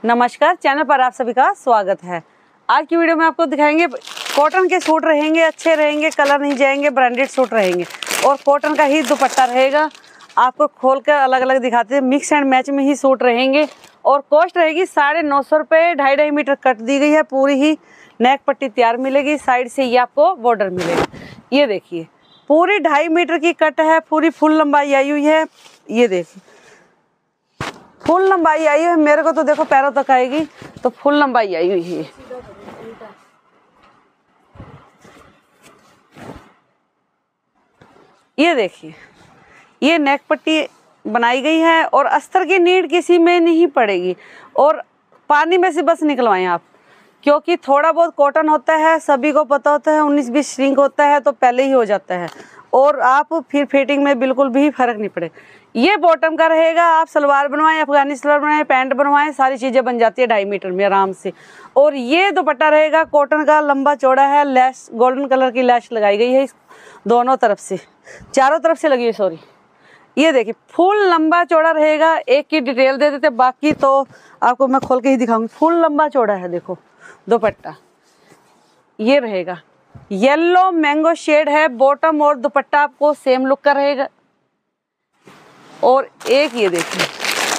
नमस्कार, चैनल पर आप सभी का स्वागत है। आज की वीडियो में आपको दिखाएंगे कॉटन के सूट रहेंगे, अच्छे रहेंगे, कलर नहीं जाएंगे, ब्रांडेड सूट रहेंगे और कॉटन का ही दुपट्टा रहेगा। आपको खोल कर अलग अलग दिखाते हैं, मिक्स एंड मैच में ही सूट रहेंगे और कॉस्ट रहेगी 950 रुपये। 2.5 मीटर कट दी गई है, पूरी ही नेक पट्टी तैयार मिलेगी, साइड से ये आपको बॉर्डर मिलेगा। ये देखिए पूरी 2.5 मीटर की कट है, पूरी फुल लंबाई आई हुई है। ये देखिए फुल लंबाई आई है, मेरे को तो देखो पैरों तक आएगी, तो फुल लंबाई आई हुई है। ये देखिए ये नेक पट्टी बनाई गई है और अस्तर की नीड किसी में नहीं पड़ेगी और पानी में से बस निकलवाएं आप, क्योंकि थोड़ा बहुत कॉटन होता है, सभी को पता होता है, 19-20 श्रिंक होता है तो पहले ही हो जाता है और आप फिर फिटिंग में बिल्कुल भी फर्क नहीं पड़े। ये बॉटम का रहेगा, आप सलवार बनवाएं, अफगानी सलवार बनवाएं, पैंट बनवाएं, सारी चीज़ें बन जाती है 2.5 मीटर में आराम से। और ये दुपट्टा रहेगा कॉटन का, लंबा चौड़ा है, लैश गोल्डन कलर की लैश लगाई गई है इस दोनों तरफ से, चारों तरफ से लगी है, सॉरी। ये देखिए फुल लंबा चौड़ा रहेगा। एक की डिटेल दे देते, बाकी तो आपको मैं खोल के ही दिखाऊंगी। फुल लंबा चौड़ा है, देखो दुपट्टा ये रहेगा, येलो मैंगो शेड है, बॉटम और दुपट्टा आपको सेम लुक का रहेगा। और एक ये देखिए,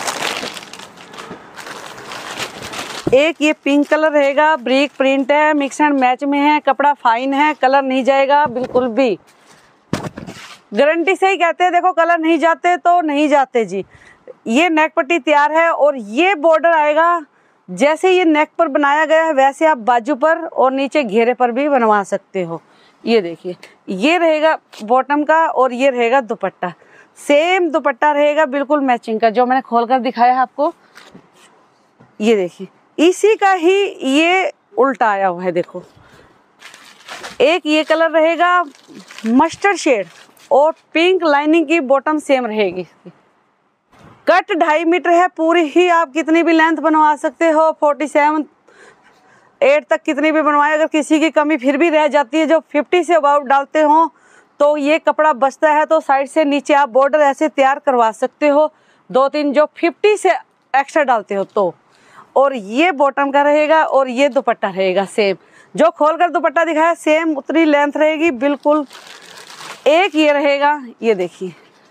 एक ये पिंक कलर रहेगा, ब्रिक प्रिंट है, मिक्स एंड मैच में है, कपड़ा फाइन है, कलर नहीं जाएगा बिल्कुल भी, गारंटी से ही कहते हैं। देखो कलर नहीं जाते तो नहीं जाते जी। ये नेक पट्टी तैयार है और ये बॉर्डर आएगा, जैसे ये नेक पर बनाया गया है वैसे आप बाजू पर और नीचे घेरे पर भी बनवा सकते हो। ये देखिए ये रहेगा बॉटम का और ये रहेगा दुपट्टा, सेम दुपट्टा रहेगा बिल्कुल मैचिंग का, जो मैंने खोलकर दिखाया है आपको। ये देखिए इसी का ही ये उल्टा आया हुआ है, देखो एक ये कलर रहेगा मस्टर्ड शेड और पिंक लाइनिंग की बॉटम सेम रहेगी। कट 2.5 मीटर है, पूरी ही आप कितनी भी लेंथ बनवा सकते हो, 47-8 तक कितनी भी बनवाए। अगर किसी की कमी फिर भी रह जाती है, जो 50 से अबाव डालते हो तो ये कपड़ा बचता है, तो साइड से नीचे आप बॉर्डर ऐसे तैयार करवा सकते हो 2-3, जो 50 से एक्स्ट्रा डालते हो तो। और ये बॉटम का रहेगा और ये दुपट्टा रहेगा सेम, जो खोलकर दुपट्टा दिखाया सेम उतनी लेंथ रहेगी बिल्कुल। एक ये रहेगा, ये देखिए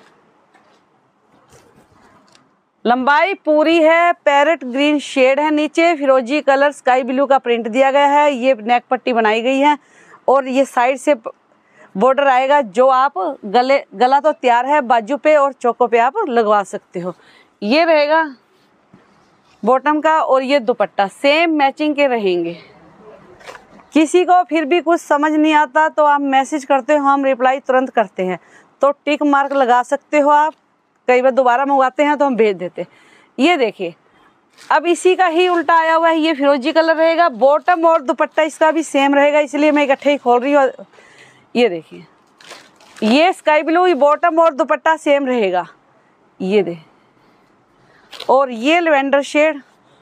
लंबाई पूरी है, पैरेट ग्रीन शेड है, नीचे फिरोजी कलर स्काई ब्लू का प्रिंट दिया गया है। ये नेक पट्टी बनाई गई है और ये साइड से बॉर्डर आएगा, जो आप गला तो तैयार है, बाजू पे और चौकों पे आप लगवा सकते हो। ये रहेगा बॉटम का और ये दुपट्टा सेम मैचिंग के रहेंगे। किसी को फिर भी कुछ समझ नहीं आता तो आप मैसेज करते हो, हम रिप्लाई तुरंत करते हैं, तो टिक मार्क लगा सकते हो आप। कई बार दोबारा मंगवाते हैं तो हम भेज देते हैं। ये देखिए अब इसी का ही उल्टा आया हुआ है, ये फिरोजी कलर रहेगा, बॉटम और दुपट्टा इसका भी सेम रहेगा, इसलिए मैं इकट्ठे ही खोल रही हूँ। ये देखिए ये स्काई ब्लू, ये बॉटम और दुपट्टा सेम रहेगा। ये दे और ये लेवेंडर शेड,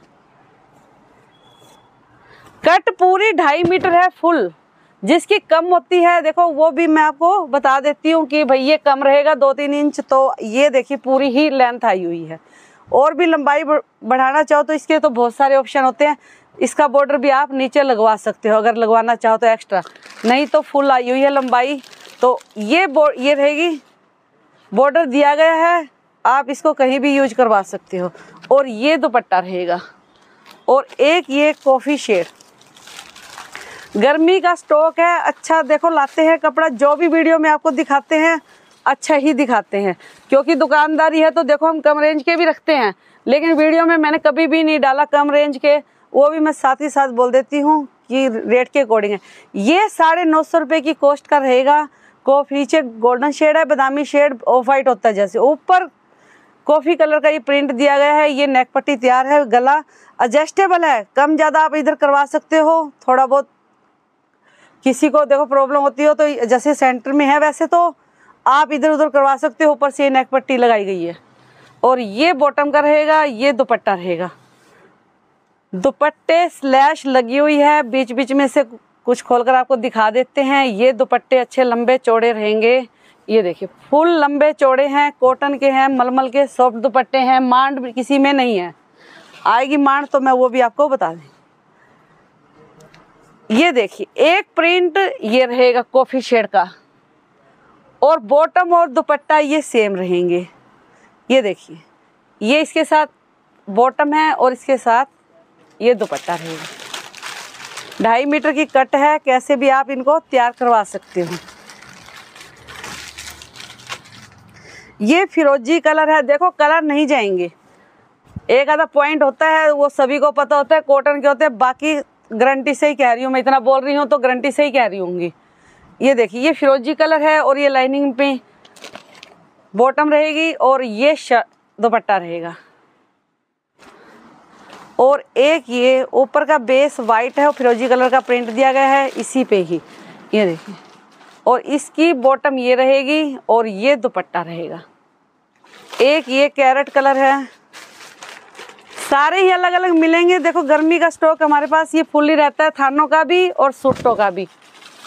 कट पूरी 2.5 मीटर है फुल। जिसकी कम होती है देखो वो भी मैं आपको बता देती हूँ कि भाई ये कम रहेगा 2-3 इंच, तो ये देखिए पूरी ही लेंथ आई हुई है। और भी लंबाई बढ़ाना चाहो तो इसके तो बहुत सारे ऑप्शन होते हैं। इसका बॉर्डर भी आप नीचे लगवा सकते हो अगर लगवाना चाहो तो एक्स्ट्रा, नहीं तो फुल आई हुई है लंबाई। तो ये रहेगी, बॉर्डर दिया गया है, आप इसको कहीं भी यूज करवा सकते हो। और ये दुपट्टा रहेगा और एक ये कॉफ़ी शेड, गर्मी का स्टॉक है, अच्छा देखो लाते हैं कपड़ा, जो भी वीडियो में आपको दिखाते हैं अच्छा ही दिखाते हैं, क्योंकि दुकानदारी है तो देखो हम कम रेंज के भी रखते हैं, लेकिन वीडियो में मैंने कभी भी नहीं डाला कम रेंज के, वो भी मैं साथ ही साथ बोल देती हूँ कि रेट के अकॉर्डिंग है। ये 950 रुपये की कॉस्ट का रहेगा। नीचे गोल्डन शेड है, बादामी शेड, ऑफ वाइट होता है जैसे, ऊपर कॉफ़ी कलर का ये प्रिंट दिया गया है। ये नेक पट्टी तैयार है, गला एडजस्टेबल है, कम ज़्यादा आप इधर करवा सकते हो। थोड़ा बहुत किसी को देखो प्रॉब्लम होती हो तो जैसे सेंटर में है वैसे तो आप इधर उधर करवा सकते हो। ऊपर से नेक पट्टी लगाई गई है और ये बॉटम का रहेगा, ये दुपट्टा रहेगा, दुपट्टे स्लैश लगी हुई है, बीच बीच में से कुछ खोलकर आपको दिखा देते हैं। ये दुपट्टे अच्छे लंबे चौड़े रहेंगे। ये देखिए फुल लंबे चौड़े हैं, कॉटन के हैं, मलमल के सॉफ्ट दुपट्टे हैं, मांड किसी में नहीं है। आएगी मांड तो मैं वो भी आपको बता दें। ये देखिए एक प्रिंट ये रहेगा कॉफी शेड का, और बॉटम और दुपट्टा ये सेम रहेंगे। ये देखिए ये इसके साथ बॉटम है और इसके साथ ये दुपट्टा रहेगा। 2.5 मीटर की कट है, कैसे भी आप इनको तैयार करवा सकते हो। ये फिरोजी कलर है, देखो कलर नहीं जाएंगे। एक आधा पॉइंट होता है वो सभी को पता होता है, कॉटन के होते हैं, बाकी गारंटी से ही कह रही हूँ मैं, इतना बोल रही हूँ तो गारंटी से ही कह रही हूँगी। ये देखिए ये फिरोजी कलर है और ये लाइनिंग पे बॉटम रहेगी और ये दुपट्टा रहेगा। और एक ये ऊपर का बेस वाइट है और फिरोजी कलर का प्रिंट दिया गया है इसी पे ही, ये देखिए। और इसकी बॉटम ये रहेगी और ये दुपट्टा रहेगा। एक ये कैरेट कलर है, सारे ही अलग अलग मिलेंगे। देखो गर्मी का स्टॉक हमारे पास ये फुल्ली रहता है, थानों का भी और सूटों का भी।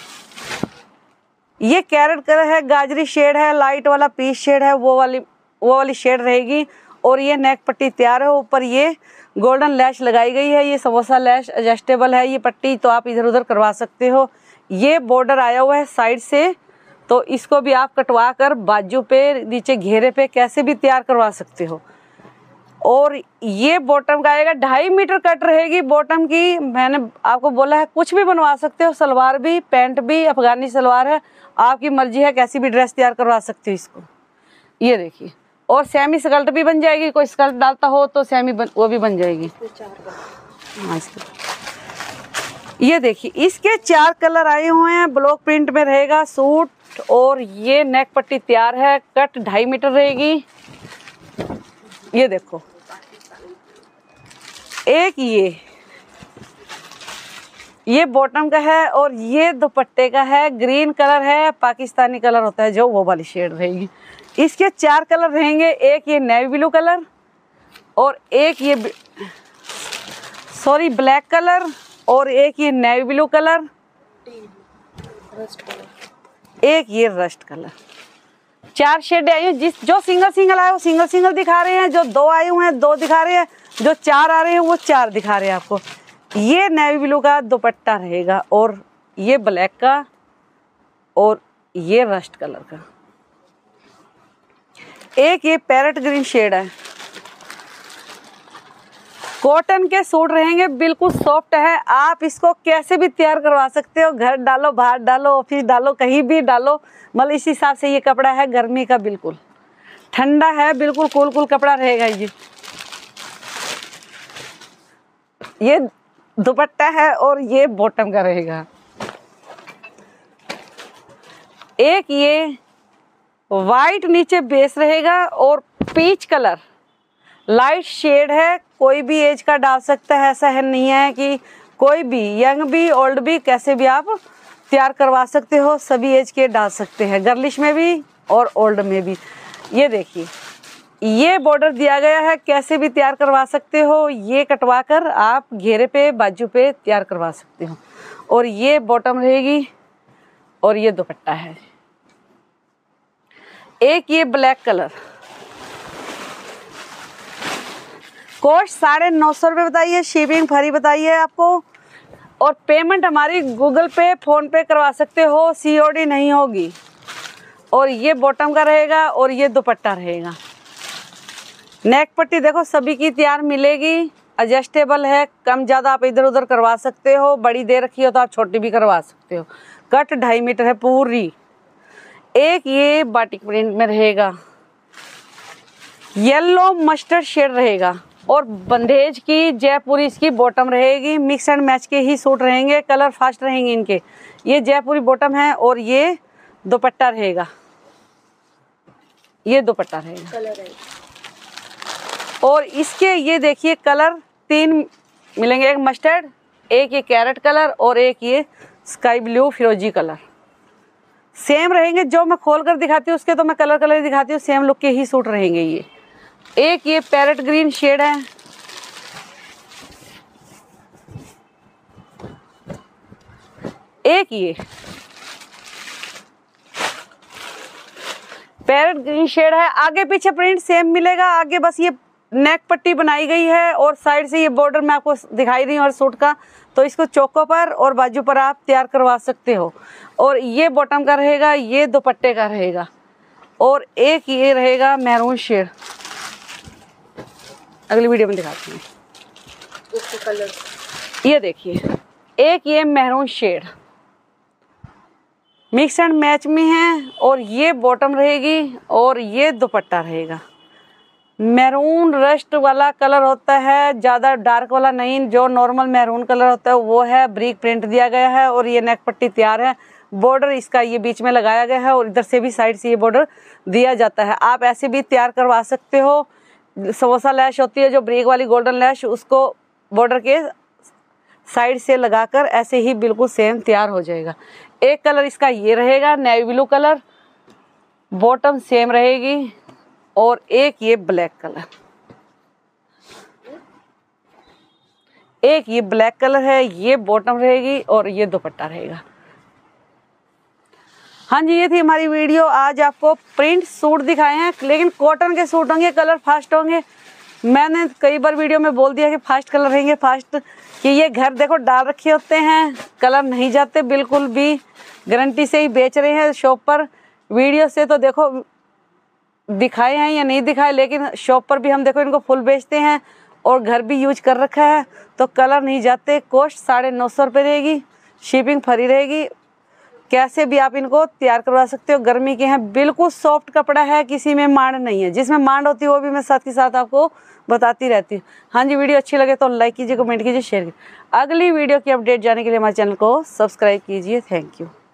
ये कैरेट कलर है, गाजरी शेड है, लाइट वाला पीच शेड है, वो वाली शेड रहेगी। और ये नेक पट्टी तैयार है, ऊपर ये गोल्डन लैश लगाई गई है, ये समोसा लैश एडजस्टेबल है ये पट्टी, तो आप इधर उधर करवा सकते हो। ये बॉर्डर आया हुआ है साइड से, तो इसको भी आप कटवा कर बाजू पे नीचे घेरे पे कैसे भी तैयार करवा सकते हो। और ये बॉटम का आएगा 2.5 मीटर कट रहेगी बॉटम की। मैंने आपको बोला है कुछ भी बनवा सकते हो, सलवार भी, पैंट भी, अफगानी सलवार है, आपकी मर्जी है, कैसी भी ड्रेस तैयार करवा सकते हो इसको। ये देखिए, और सेमी स्कर्ट भी बन जाएगी, कोई स्कर्ट डालता हो तो सेमी वो भी बन जाएगी। हाँ, ये देखिए इसके 4 कलर आए हुए हैं, ब्लॉक प्रिंट में रहेगा सूट। और ये नेक पट्टी तैयार है, कट 2.5 मीटर रहेगी। ये देखो एक ये बॉटम का है और ये दुपट्टे का है, ग्रीन कलर है, पाकिस्तानी कलर होता है जो, वो वाली शेड रहेगी। इसके 4 कलर रहेंगे, एक ये नेवी ब्लू कलर और एक ये ब्लैक कलर और एक ये नेवी ब्लू कलर, एक ये रस्ट कलर। 4 शेड आई हैं, जो सिंगल आए वो सिंगल दिखा रहे हैं, जो 2 आए हुए हैं 2 दिखा रहे हैं, जो 4 आ रहे हैं वो 4 दिखा रहे हैं आपको। ये नेवी ब्लू का दुपट्टा रहेगा और ये ब्लैक का और ये रस्ट कलर का। एक ये पैरेट ग्रीन शेड है, कॉटन के सूट रहेंगे, बिल्कुल सॉफ्ट है। आप इसको कैसे भी तैयार करवा सकते हो, घर डालो, बाहर डालो, ऑफिस डालो, कहीं भी डालो, मतलब इस हिसाब से ये कपड़ा है। गर्मी का बिल्कुल ठंडा है, बिल्कुल कूल कपड़ा रहेगा। ये दुपट्टा है और ये बॉटम का रहेगा। एक ये वाइट नीचे बेस रहेगा और पीच कलर लाइट शेड है, कोई भी एज का डाल सकता है, ऐसा है नहीं है कि कोई भी, यंग भी ओल्ड भी, कैसे भी आप तैयार करवा सकते हो, सभी एज के डाल सकते हैं, गर्लिश में भी और ओल्ड में भी। ये देखिए ये बॉर्डर दिया गया है, कैसे भी तैयार करवा सकते हो, ये कटवा कर आप घेरे पे बाजू पे तैयार करवा सकते हो। और ये बॉटम रहेगी और ये दुपट्टा है। एक ये ब्लैक कलर, कॉस्ट 950 रुपये बताइए, शिपिंग फ्री बताइए आपको। और पेमेंट हमारी गूगल पे, फोन पे करवा सकते हो, COD नहीं होगी। और ये बॉटम का रहेगा और ये दुपट्टा रहेगा। नेक पट्टी देखो सभी की तैयार मिलेगी, एडजस्टेबल है, कम ज़्यादा आप इधर उधर करवा सकते हो, बड़ी दे रखी हो तो आप छोटी भी करवा सकते हो। कट 2.5 मीटर है पूरी। एक ये बाटिक प्रिंट में रहेगा, येलो मस्टर्ड शेड रहेगा और बंदेज की जयपुरी इसकी बॉटम रहेगी। मिक्स एंड मैच के ही सूट रहेंगे, कलर फास्ट रहेंगे इनके। ये जयपुरी बॉटम है और ये दुपट्टा रहेगा, ये दुपट्टा रहेगा कलर है। और इसके ये देखिए कलर 3 मिलेंगे, एक मस्टर्ड, एक ये कैरेट कलर और एक ये स्काई ब्लू फिरोजी कलर। सेम रहेंगे, जो मैं खोल कर दिखाती हूँ उसके तो मैं कलर दिखाती हूँ, सेम लुक के ही सूट रहेंगे ये। एक ये पैरेट ग्रीन शेड है, एक ये पैरेट ग्रीन शेड है। आगे पीछे प्रिंट सेम मिलेगा, आगे बस ये नेक पट्टी बनाई गई है और साइड से ये बॉर्डर मैं आपको दिखाई रही हूँ और सूट का, तो इसको चौकों पर और बाजू पर आप तैयार करवा सकते हो। और ये बॉटम का रहेगा, ये दुपट्टे का रहेगा, और एक ये रहेगा मैरून शेड। अगली वीडियो में दिखाती हूँ इसके कलर। ये देखिए, एक ये maroon shade mix and match में है, और ये बॉटम रहेगी और ये दुपट्टा रहेगा। मैरून रस्ट वाला कलर होता है, ज़्यादा डार्क वाला नहीं, जो नॉर्मल मैरून कलर होता है वो है। ब्रिक प्रिंट दिया गया है और ये नेक पट्टी तैयार है। बॉर्डर इसका ये बीच में लगाया गया है और इधर से भी साइड से ये बॉर्डर दिया जाता है। आप ऐसे भी तैयार करवा सकते हो। समोसा लैश होती है जो ब्रिक वाली गोल्डन लैश, उसको बॉर्डर के साइड से लगाकर ऐसे ही बिल्कुल सेम तैयार हो जाएगा। एक कलर इसका ये रहेगा navy blue colour, bottom same रहेगी, और एक ये ब्लैक कलर, एक ये ब्लैक कलर है, ये बॉटम रहेगी और ये दुपट्टा रहेगा। हाँ जी, ये थी हमारी वीडियो। आज आपको प्रिंट सूट दिखाए हैं, लेकिन कॉटन के सूट होंगे, कलर फास्ट होंगे। मैंने कई बार वीडियो में बोल दिया कि फास्ट कलर रहेंगे, फास्ट, कि ये घर देखो डाल रखे होते हैं, कलर नहीं जाते बिल्कुल भी, गारंटी से ही बेच रहे हैं शॉप पर। वीडियो से तो देखो दिखाए हैं या नहीं दिखाए, लेकिन शॉप पर भी हम देखो इनको फुल बेचते हैं और घर भी यूज कर रखा है, तो कलर नहीं जाते। कॉस्ट 950 रुपये रहेगी, शिपिंग फ्री रहेगी। कैसे भी आप इनको तैयार करवा सकते हो। गर्मी के हैं, बिल्कुल सॉफ्ट कपड़ा है, किसी में मांड नहीं है। जिसमें मांड होती है वो भी मैं साथ के साथ आपको बताती रहती हूँ। हाँ जी, वीडियो अच्छी लगे तो लाइक कीजिए, कमेंट कीजिए, शेयर कीजिए। अगली वीडियो की अपडेट जाने के लिए हमारे चैनल को सब्सक्राइब कीजिए। Thank you.